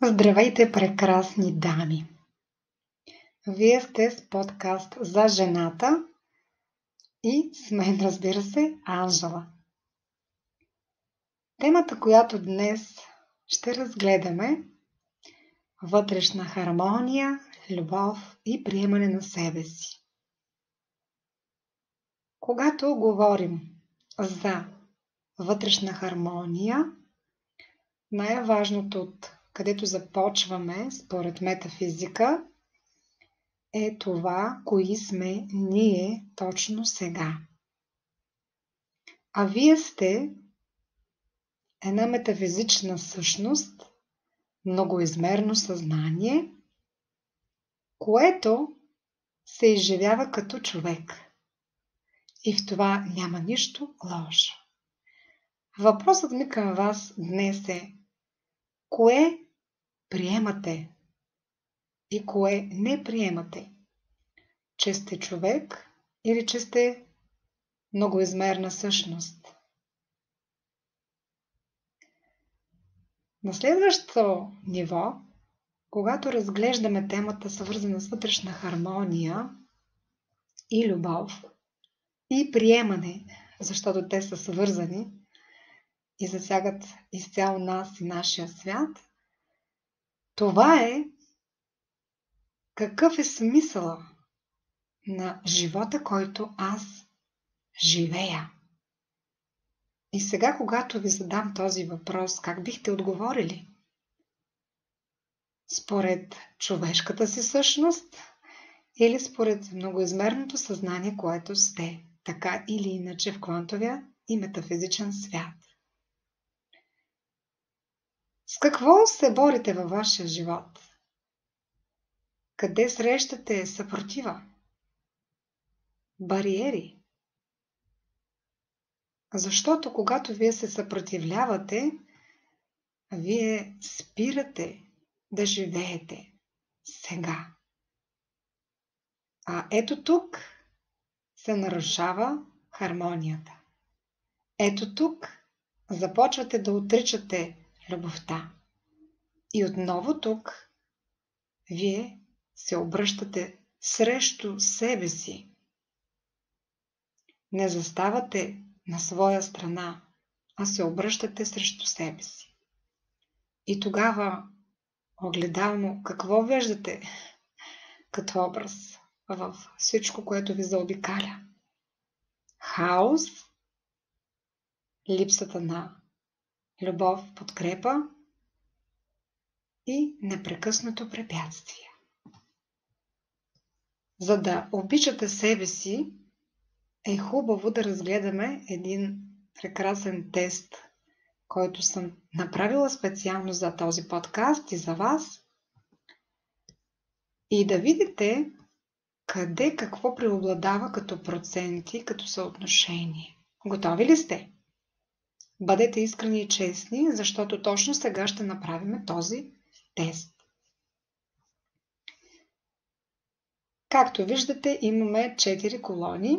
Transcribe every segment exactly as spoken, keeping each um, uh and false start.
Здравейте, прекрасни дами! Вие сте с подкаст за жената и с мен, разбира се, Анжела. Темата, която днес ще разгледаме: вътрешна хармония, любов и приемане на себе си. Когато говорим за вътрешна хармония, най-важното, от където започваме според метафизика, е това, кои сме ние точно сега. А вие сте една метафизична същност, многоизмерно съзнание, което се изживява като човек. И в това няма нищо лошо. Въпросът ми към вас днес е: кое приемате и кое не приемате? Че сте човек или че сте многоизмерна същност? На следващото ниво, когато разглеждаме темата, свързана с вътрешна хармония и любов и приемане, защото те са свързани и засягат изцяло нас и нашия свят, това е: какъв е смисъла на живота, който аз живея? И сега, когато ви задам този въпрос, как бихте отговорили? Според човешката си същност или според многоизмерното съзнание, което сте, така или иначе в квантовия и метафизичен свят? С какво се борите във вашия живот? Къде срещате съпротива? Бариери? Защото когато вие се съпротивлявате, вие спирате да живеете сега. А ето тук се нарушава хармонията. Ето тук започвате да отричате любовта. И отново тук вие се обръщате срещу себе си. Не заставате на своя страна, а се обръщате срещу себе си. И тогава огледално какво виждате като образ в всичко, което ви заобикаля? Хаос, липсата на любов, подкрепа и непрекъснато препятствие. За да обичате себе си, е хубаво да разгледаме един прекрасен тест, който съм направила специално за този подкаст и за вас, и да видите къде какво преобладава като проценти, като съотношение. Готови ли сте? Бъдете искрени и честни, защото точно сега ще направим този тест. Както виждате, имаме четири колони.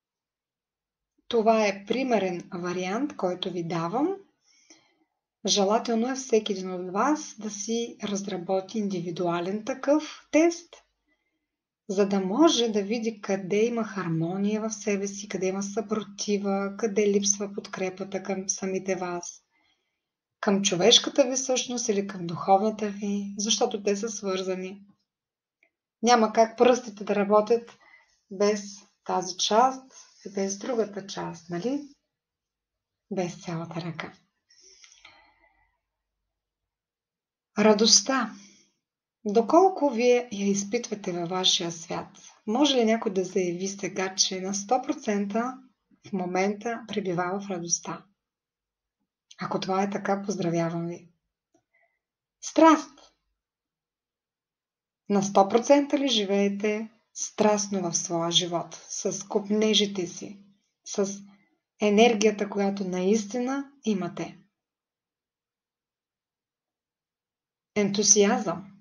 Това е примерен вариант, който ви давам. Желателно е всеки един от вас да си разработи индивидуален такъв тест, за да може да види къде има хармония в себе си, къде има съпротива, къде липсва подкрепата към самите вас, към човешката ви същност или към духовната ви, защото те са свързани. Няма как пръстите да работят без тази част и без другата част, нали? Без цялата ръка. Радостта. Доколко вие я изпитвате във вашия свят? Може ли някой да заяви сега, че на сто процента в момента пребивава в радостта? Ако това е така, поздравявам ви. Страст. На сто процента ли живеете страстно в своя живот, с копнежите си, с енергията, която наистина имате? Ентусиазъм.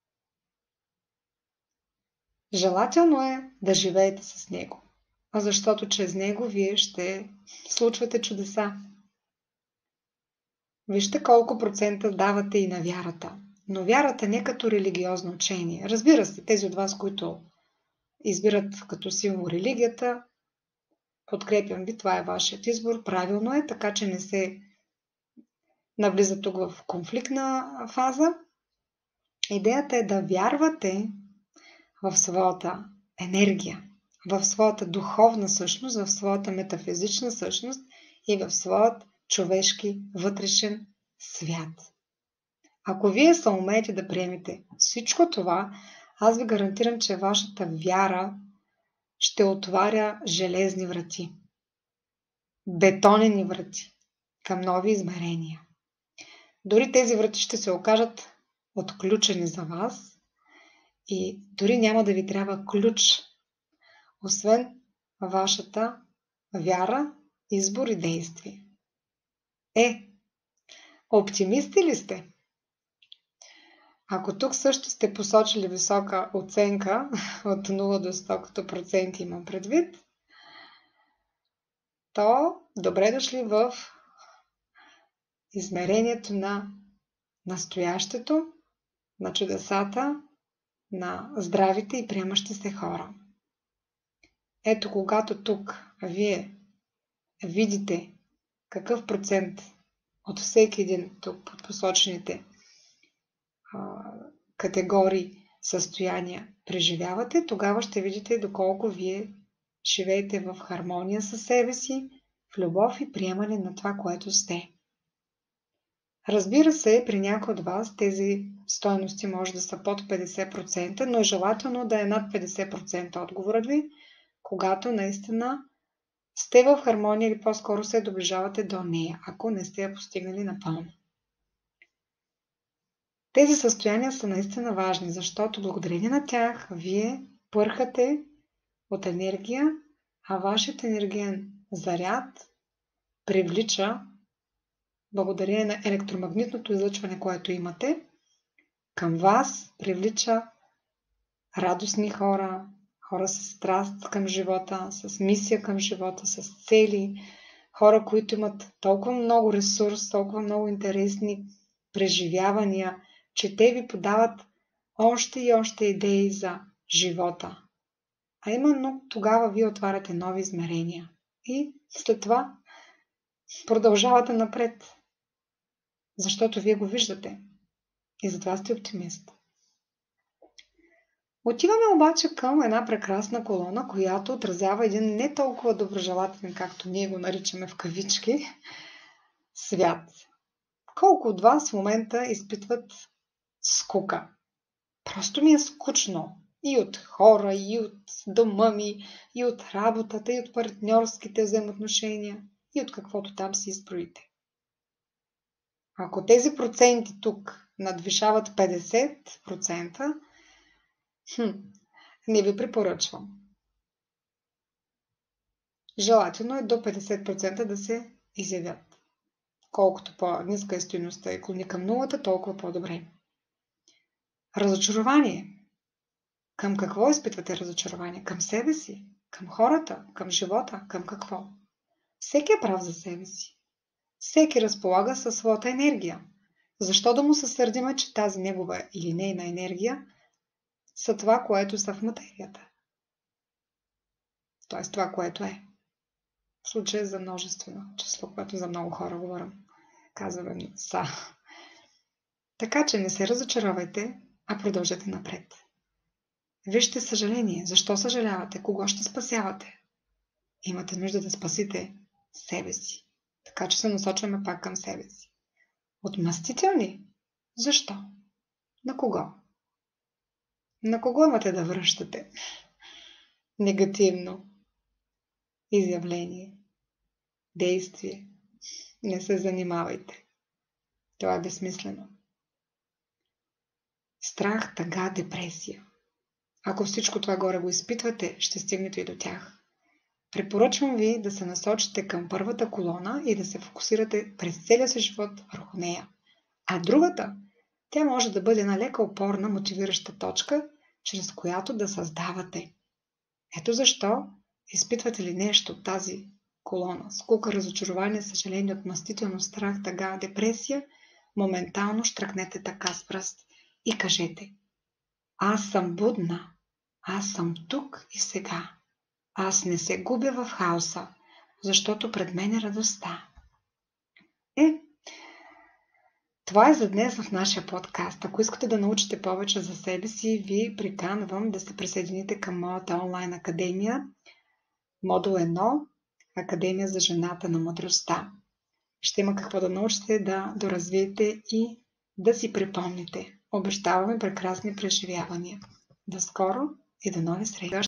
Желателно е да живеете с него, защото чрез него вие ще случвате чудеса. Вижте колко процента давате и на вярата. но вярата не като религиозно учение. Разбира се, тези от вас, които избират като символ религията, подкрепям ви, това е вашият избор, правилно е, така че не се навлиза тук в конфликтна фаза. Идеята е да вярвате в своята енергия, в своята духовна същност, в своята метафизична същност и в своят човешки вътрешен свят. Ако вие се умеете да приемете всичко това, аз ви гарантирам, че вашата вяра ще отваря железни врати, бетонени врати към нови измерения. Дори тези врати ще се окажат отключени за вас и дори няма да ви трябва ключ, освен вашата вяра, избор и действие. Е, оптимисти ли сте? Ако тук също сте посочили висока оценка от нула до сто като процент имам предвид, то добре дошли в измерението на настоящето, на чудесата, на здравите и приемащи се хора. Ето, когато тук вие видите какъв процент от всеки един тук под посочените а, категории състояния преживявате, тогава ще видите доколко вие живеете в хармония със себе си, в любов и приемане на това, което сте. Разбира се, при някои от вас тези стойности може да са под петдесет процента, но е желателно да е над петдесет процента отговорът ви, когато наистина сте в хармония или по-скоро се доближавате до нея, ако не сте я постигнали напълно. Тези състояния са наистина важни, защото благодарение на тях вие пърхате от енергия, а вашият енергиен заряд привлича, благодарение на електромагнитното излъчване, което имате, към вас привлича радостни хора, хора с страст към живота, с мисия към живота, с цели, хора, които имат толкова много ресурс, толкова много интересни преживявания, че те ви подават още и още идеи за живота. А именно тогава вие отваряте нови измерения и след това продължавате напред, защото вие го виждате и затова сте оптимист. Отиваме обаче към една прекрасна колона, която отразява един не толкова доброжелателен, както ние го наричаме в кавички, свят. Колко от вас в момента изпитват скука? Просто ми е скучно. И от хора, и от дома ми, и от работата, и от партньорските взаимоотношения, и от каквото там си изброите. Ако тези проценти тук надвишават петдесет процента, хм, не ви препоръчвам. Желателно е до петдесет процента да се изявят. Колкото по-ниска е стойността и клони към нулата, толкова по-добре. Разочарование. Към какво изпитвате разочарование? Към себе си? Към хората? Към живота? Към какво? Всеки е прав за себе си. Всеки разполага със своята енергия. Защо да му се сърдиме, че тази негова или нейна енергия са това, което са в материята? Тоест това, което е. В случая за множествено число, което за много хора говорим. Казваме са. Така че не се разочаровайте, а продължете напред. Вижте съжаление. Защо съжалявате? Кого ще спасявате? Имате нужда да спасите себе си. Така че се насочваме пак към себе си. Отмъстителни? Защо? На кого? На кого имате да връщате негативно изявление, действие? Не се занимавайте. Това е безсмислено. Страх, тъга, депресия. Ако всичко това горе го изпитвате, ще стигнете и до тях. Препоръчвам ви да се насочите към първата колона и да се фокусирате през целия си живот върху нея. А другата, тя може да бъде една лека опорна, мотивираща точка, чрез която да създавате. Ето защо, изпитвате ли нещо от тази колона, скука, разочарование, съжаление, отмъстителност, страх, тъга, депресия, моментално щръкнете така с пръст и кажете: аз съм будна, аз съм тук и сега. Аз не се губя в хаоса, защото пред мен е радостта. Е, това е за днес в нашия подкаст. Ако искате да научите повече за себе си, ви приканвам да се присъедините към моята онлайн академия, модул едно, Академия за жената на мъдростта. Ще има какво да научите, да доразвиете и да си припомните. Обещаваме прекрасни преживявания. До скоро и до нови срещи!